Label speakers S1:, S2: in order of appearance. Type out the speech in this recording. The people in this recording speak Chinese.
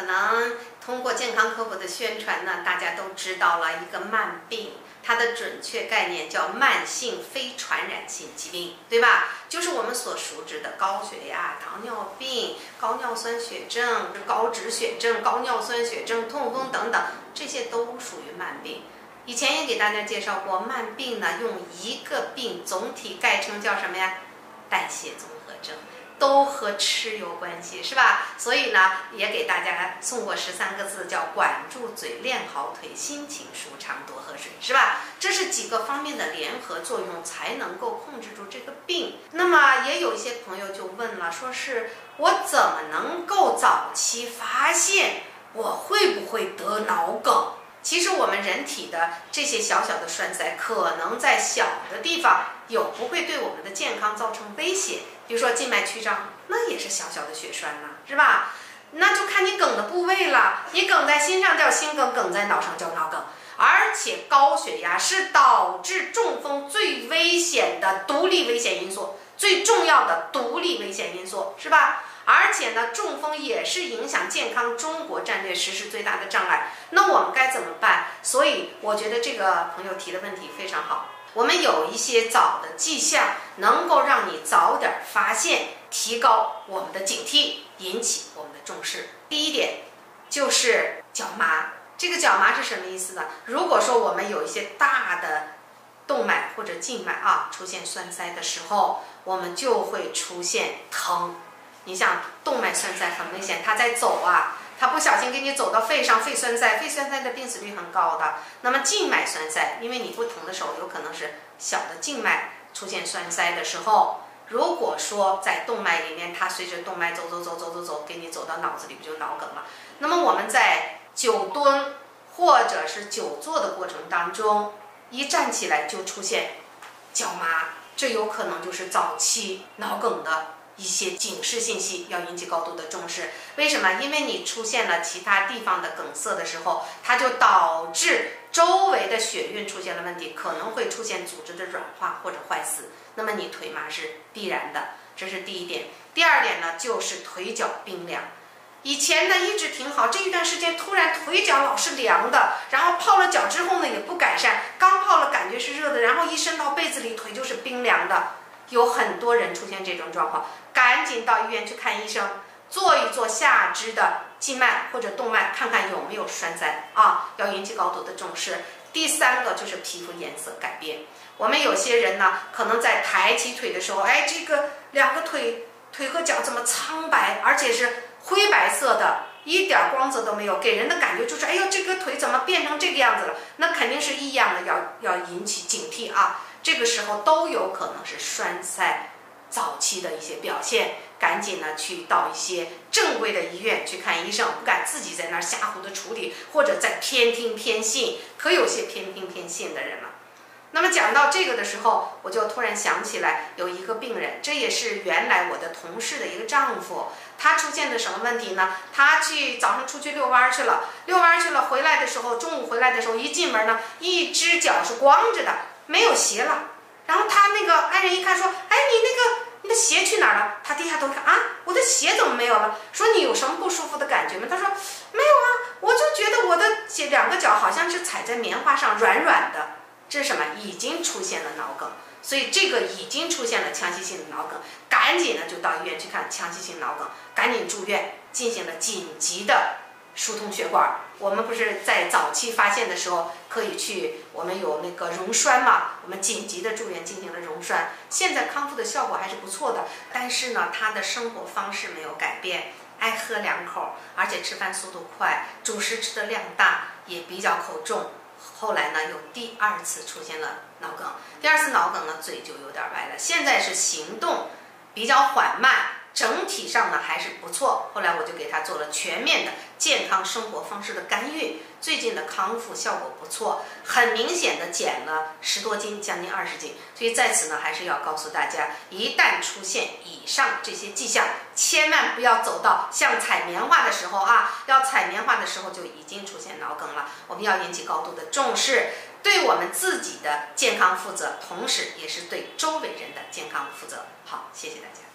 S1: 能通过健康科普的宣传呢，大家都知道了一个慢病，它的准确概念叫慢性非传染性疾病，对吧？就是我们所熟知的高血压、糖尿病、高尿酸血症、高脂血症、高尿酸血症、痛风等等，这些都属于慢病。以前也给大家介绍过，慢病呢用一个病总体概称叫什么呀？代谢综合症。都和吃有关系，是吧？所以呢，也给大家送过13个字，叫管住嘴，练好腿，心情舒畅，多喝水，是吧？这是几个方面的联合作用，才能够控制住这个病。那么也有一些朋友就问了，说是我怎么能够早期发现我会不会得脑梗？其实我们人体的这些小小的栓塞，可能在小的地方有不会对我们的健康造成威胁，比如说静脉曲张，那也是小小的血栓呐，是吧？那就看你梗的部位了，你梗在心上叫心梗，梗在脑上叫脑梗。而且高血压是导致中风最危险的独立危险因素，最重要的独立危险因素，是吧？而且呢，中风也是影响健康中国战略实施最大的障碍。那我们该怎么办？所以我觉得这个朋友提的问题非常好。我们有一些早的迹象，能够让你早点发现，提高我们的警惕，引起我们的重视。第一点就是脚麻。这个脚麻是什么意思呢？如果说我们有一些大的动脉或者静脉出现栓塞的时候，我们就会出现疼。你像动脉栓塞很危险，它在走它不小心给你走到肺上，肺栓塞的病死率很高的。那么静脉栓塞，因为你不疼的时候，有可能是小的静脉出现栓塞的时候，如果说在动脉里面，它随着动脉走，给你走到脑子里，不就脑梗了？那么我们在久蹲或者是久坐的过程当中，一站起来就出现脚麻，这有可能就是早期脑梗的一些警示信息，要引起高度的重视。为什么？因为你出现了其他地方的梗塞的时候，它就导致周围的血运出现了问题，可能会出现组织的软化或者坏死，那么你腿麻是必然的，这是第一点。第二点呢，就是腿脚冰凉。以前呢一直挺好，这一段时间突然腿脚老是凉的，然后泡了脚之后呢也不改善，刚泡了感觉是热的，然后一伸到被子里腿就是冰凉的。有很多人出现这种状况，赶紧到医院去看医生，做一做下肢的静脉或者动脉，看看有没有栓塞要引起高度的重视。第三个就是皮肤颜色改变，我们有些人呢可能在抬起腿的时候，这个两个腿和脚怎么苍白，而且是灰白色的，一点光泽都没有，给人的感觉就是哎呦这个腿怎么变成这个样子了，那肯定是异样的，要引起警惕这个时候都有可能是栓塞早期的一些表现，赶紧呢去到一些正规的医院去看医生，不敢自己在那儿瞎胡的处理，或者在偏听偏信，可有些偏听偏信的人了。那么讲到这个的时候，我就突然想起来有一个病人，这也是原来我的同事的一个丈夫，他出现的什么问题呢？他早上出去遛弯去了，回来的时候，中午回来的时候一进门呢，一只脚是光着的，没有鞋了。然后他那个爱人一看说，你的鞋去哪儿了？他低下头看我的鞋怎么没有了？说你有什么不舒服的感觉吗？他说没有我就觉得我的两个脚好像是踩在棉花上，软软的。这是什么？已经出现了脑梗，所以这个已经出现了腔隙性的脑梗，赶紧呢就到医院去看腔隙性脑梗，赶紧住院进行了紧急的疏通血管。我们不是在早期发现的时候可以去，我们有那个溶栓嘛，我们紧急的住院进行了溶栓，现在康复的效果还是不错的，但是呢他的生活方式没有改变，爱喝两口，而且吃饭速度快，主食吃的量大，也比较口重。后来呢，有第二次出现了脑梗，第二次脑梗呢，嘴就有点歪了。现在是行动比较缓慢，整体上呢还是不错。后来我就给他做了全面的健康生活方式的干预，最近的康复效果不错，很明显的减了10多斤，将近20斤。所以在此呢，还是要告诉大家，一旦出现以上这些迹象，千万不要走到像采棉花的时候要采棉花的时候就已经出现脑梗了。我们要引起高度的重视，对我们自己的健康负责，同时也是对周围人的健康负责。好，谢谢大家。